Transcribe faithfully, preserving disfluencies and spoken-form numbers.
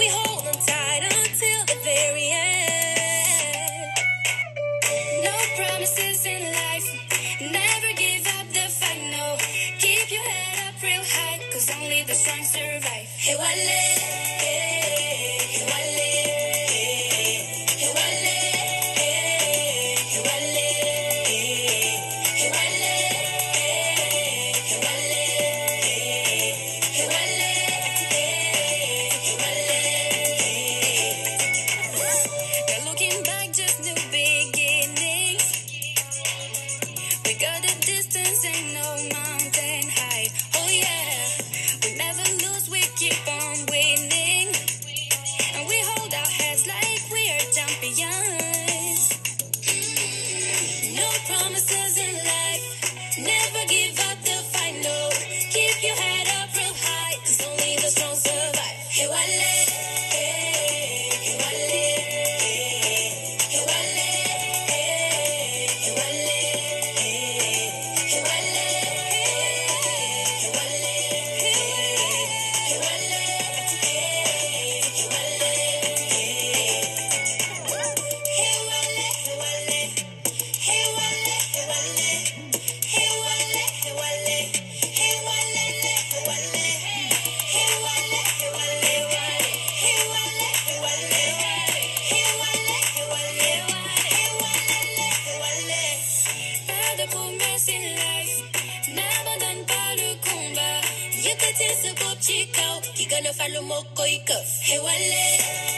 we hold on tight until the very end. No promises in life, never give up the fight, no. Keep your head up real high, cause only the strong survive. Hewale, Hewale, Hewale, Hewale, Hewale, Hewale, Hewale, Hewale. Now looking back, just new beginnings. We got the distance, ain't no mountain high. Oh yeah, we never lose, we keep on winning. And we hold our heads like we are champions. No promises in life, never give up the fight, no. Keep your head up real high, cause only the strong survive. Hewale, Hewale, Hewale, Hewale, Hewale, Pas de promesses in life, n'abandonne pas le combat. Yëkkati sa bopp ci kaw, ki gën a farlu moo koy këf. Hewale.